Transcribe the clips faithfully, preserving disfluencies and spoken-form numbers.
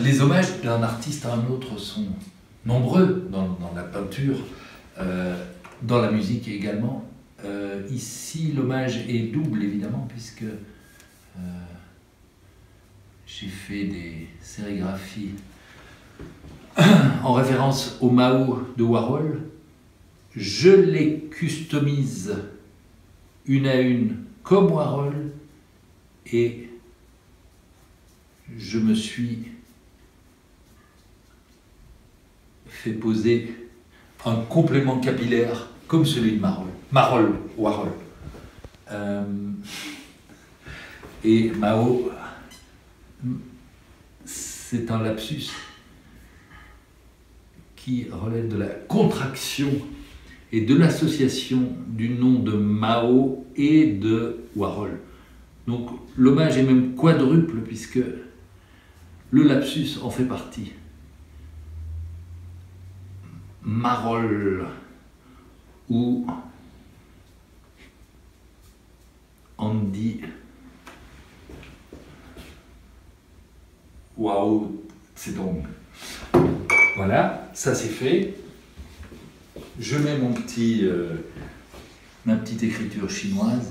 les hommages d'un artiste à un autre sont nombreux dans, dans la peinture, euh, dans la musique également. Euh, ici, l'hommage est double, évidemment, puisque euh, j'ai fait des sérigraphies en référence au Mao de Warhol. Je les customise une à une comme Warhol et je me suis fait poser un complément capillaire comme celui de Marol, Marol, Warhol. Euh, et Mao, c'est un lapsus qui relève de la contraction et de l'association du nom de Mao et de Warhol. Donc l'hommage est même quadruple puisque le lapsus en fait partie. Marol ou Andy Waouh, c'est donc. Voilà, ça c'est fait. Je mets mon petit, euh, ma petite écriture chinoise.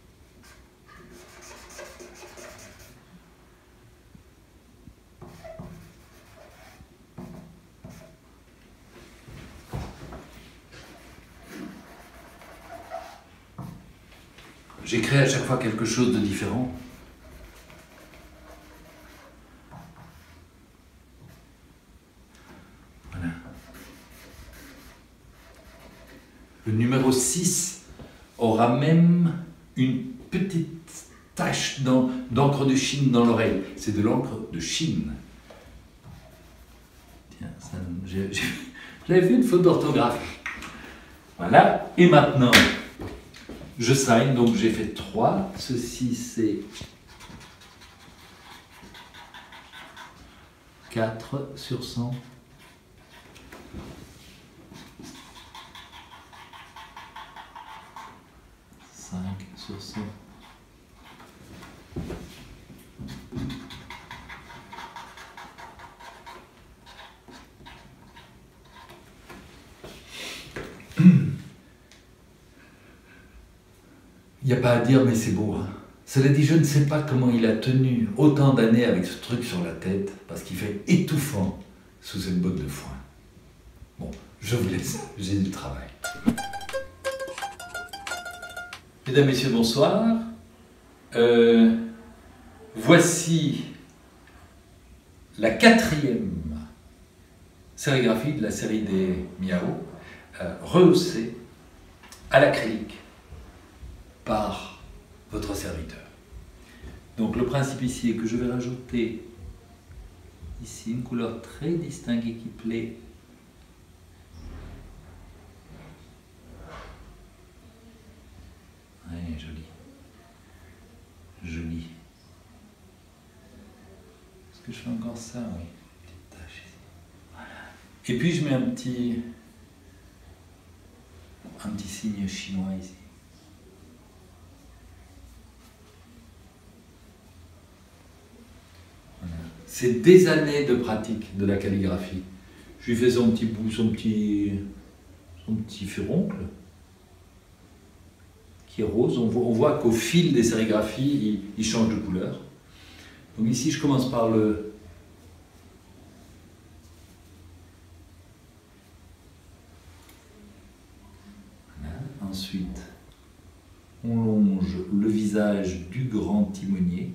J'ai créé à chaque fois quelque chose de différent. Voilà. Le numéro six aura même une petite tache d'encre de Chine dans l'oreille. C'est de l'encre de Chine. Tiens, j'avais fait une faute d'orthographe. Voilà. Et maintenant, je signe, donc j'ai fait trois. Ceci, c'est quatre sur cent. cinq sur cent. Il n'y a pas à dire, mais c'est beau. Hein. Cela dit, je ne sais pas comment il a tenu autant d'années avec ce truc sur la tête, parce qu'il fait étouffant sous cette botte de foin. Bon, je vous laisse, j'ai du travail. Mesdames, Messieurs, bonsoir. Euh, voici la quatrième sérigraphie de la série des Miao, euh, rehaussée à l'acrylique par votre serviteur. Donc le principe ici est que je vais rajouter ici une couleur très distinguée qui plaît ouais, joli joli est-ce que je fais encore ça? Oui, petite tache ici. Voilà. Et puis je mets un petit un petit signe chinois ici. C'est des années de pratique de la calligraphie. Je lui fais son petit bout, son petit, son petit furoncle, qui est rose. On voit, on voit qu'au fil des sérigraphies, il, il change de couleur. Donc ici, je commence par le... Voilà. Ensuite, on longe le visage du grand timonier.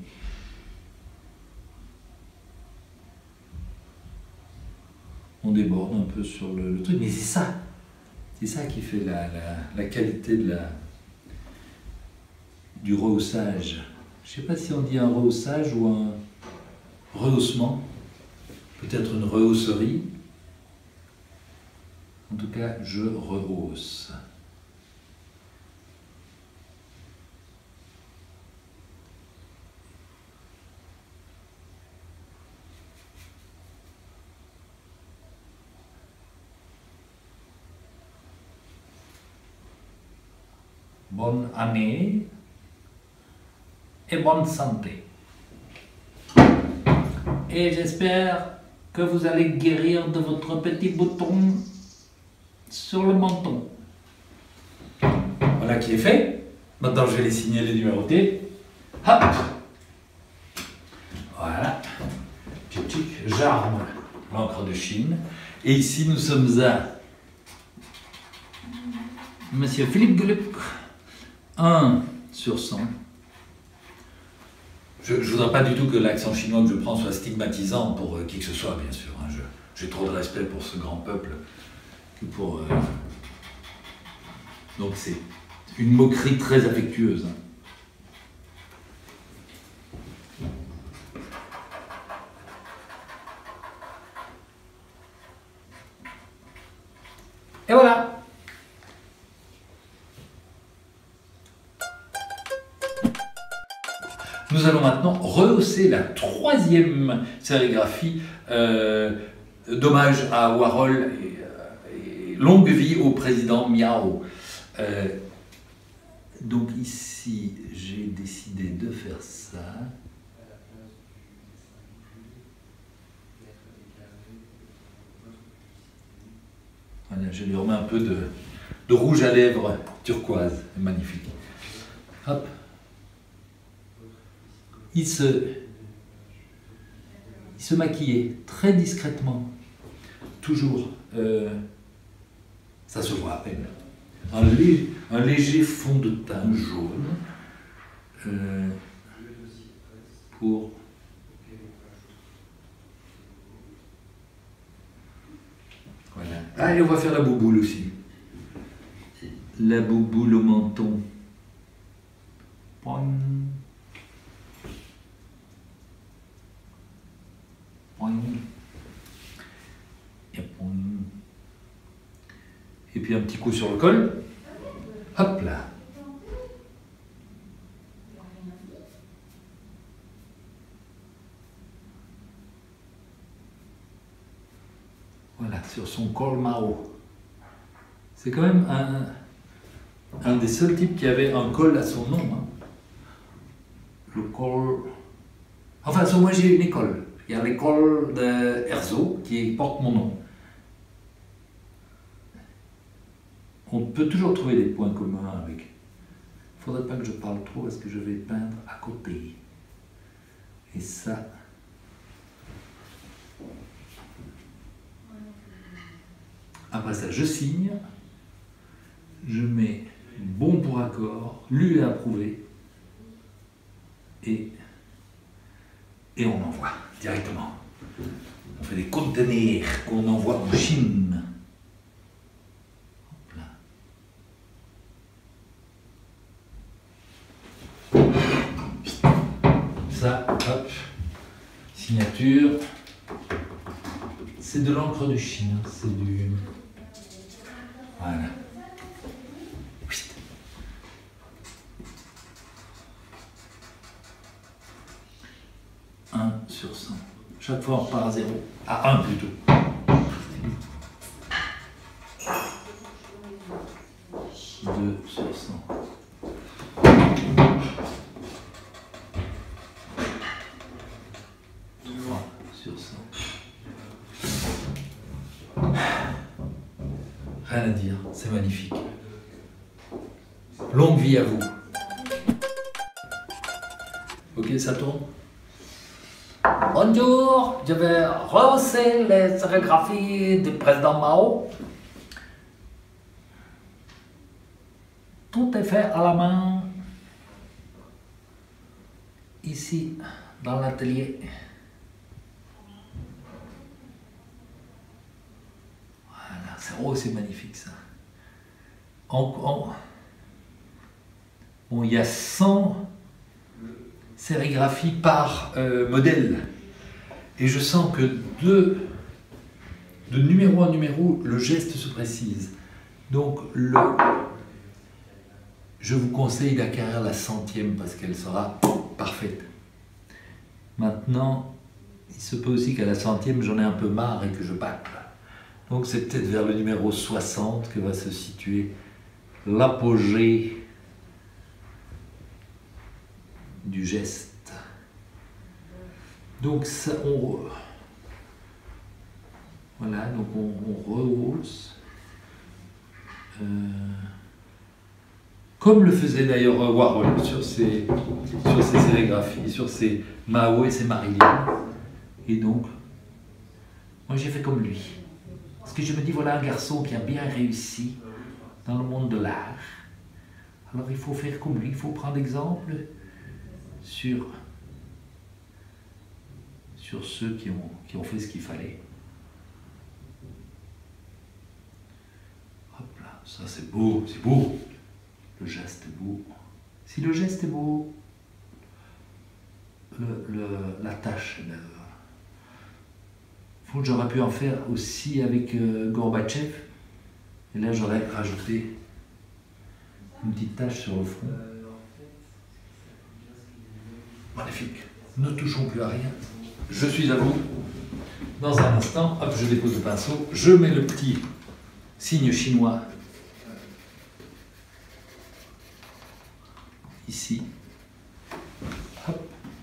On déborde un peu sur le, le truc, mais c'est ça, c'est ça qui fait la, la, la qualité de la, du rehaussage. Je ne sais pas si on dit un rehaussage ou un rehaussement, peut-être une rehausserie. En tout cas, je rehausse. Bonne année et bonne santé. Et j'espère que vous allez guérir de votre petit bouton sur le menton. Voilà qui est fait. Maintenant, je vais les signer, les numérotés. Hop. Voilà. Tchic, tchic. J'arme l'encre de Chine. Et ici, nous sommes à Monsieur Philippe Geluck. un sur cent. Je ne voudrais pas du tout que l'accent chinois que je prends soit stigmatisant pour euh, qui que ce soit, bien sûr. Hein. J'ai trop de respect pour ce grand peuple. Que pour, euh... Donc c'est une moquerie très affectueuse. Hein. Et voilà. Nous allons maintenant rehausser la troisième sérigraphie euh, d'hommage à Warhol et, euh, et longue vie au président Miao. Euh, donc ici, j'ai décidé de faire ça. Voilà, je lui remets un peu de, de rouge à lèvres turquoise, magnifique. Hop. Il se, il se maquillait très discrètement, toujours, euh, ça se voit à peine, un, lé, un léger fond de teint jaune euh, pour voilà. Ah, et on va faire la bouboule aussi, la bouboule au menton. Poing. Et puis un petit coup sur le col. Hop là. Voilà, sur son col Mao. C'est quand même un, un des seuls types qui avait un col à son nom. Hein. Le col... Enfin, moi j'ai une école. Il y a l'école de Herzog qui porte mon nom. On peut toujours trouver des points communs avec. Il ne faudrait pas que je parle trop parce que je vais peindre à côté. Et ça... Après ça, je signe. Je mets bon pour accord, lu et approuvé. Et... Et on envoie directement. On fait des conteneurs qu'on envoie en Chine. Hop là. Ça, hop, signature. C'est de l'encre de Chine, c'est du... Voilà. un sur cent. Chaque fois on repart à zéro. À un plutôt. deux sur cent. trois sur cent. Rien à dire, c'est magnifique. Longue vie à vous. Ok, ça tourne. Bonjour, je vais rehausser les sérigraphies du président Mao. Tout est fait à la main, ici, dans l'atelier. Voilà, c'est oh, c'est magnifique ça. On, on, bon, il y a cent sérigraphies par euh, modèle. Et je sens que de, de numéro en numéro, le geste se précise. Donc, le, je vous conseille d'acquérir la centième parce qu'elle sera parfaite. Maintenant, il se peut aussi qu'à la centième, j'en ai un peu marre et que je bâcle. Donc, c'est peut-être vers le numéro soixante que va se situer l'apogée du geste. Donc, ça, on, Voilà, donc on, on rehausse. Euh, comme le faisait d'ailleurs Warhol sur ses, sur ses sérigraphies, sur ses Mao et ses Marilyn. Et donc, moi j'ai fait comme lui. Parce que je me dis, voilà un garçon qui a bien réussi dans le monde de l'art. Alors il faut faire comme lui, il faut prendre exemple sur, sur ceux qui ont, qui ont fait ce qu'il fallait. Hop là, ça c'est beau, c'est beau. Le geste est beau. Si le geste est beau, le, le, la tâche est belle. J'aurais pu en faire aussi avec euh, Gorbatchev. Et là j'aurais rajouté une petite tache sur le front. Magnifique. Ne touchons plus à rien. Je suis à vous. Dans un instant, hop, je dépose le pinceau. Je mets le petit signe chinois ici. Hop.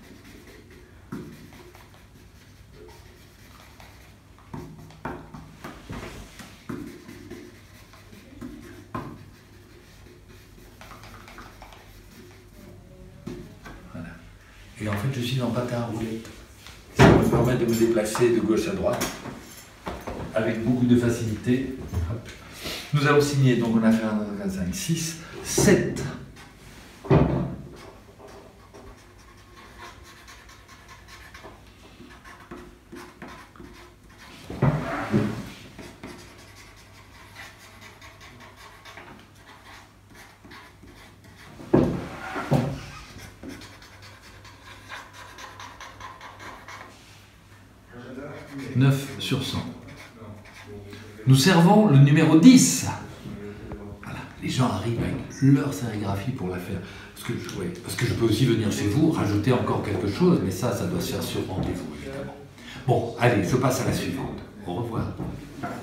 Voilà. Et en fait, je suis en patin à roulette. Ça me permet de me déplacer de gauche à droite avec beaucoup de facilité. Hop. Nous allons signer, donc on a fait un, quatre, cinq, six, sept. neuf sur cent. Nous servons le numéro dix. Voilà, les gens arrivent avec leur sérigraphie pour la faire. Parce que, ouais, parce que je peux aussi venir chez vous, rajouter encore quelque chose, mais ça, ça doit se faire sur rendez-vous, évidemment. Bon, allez, je passe à la suivante. Au revoir.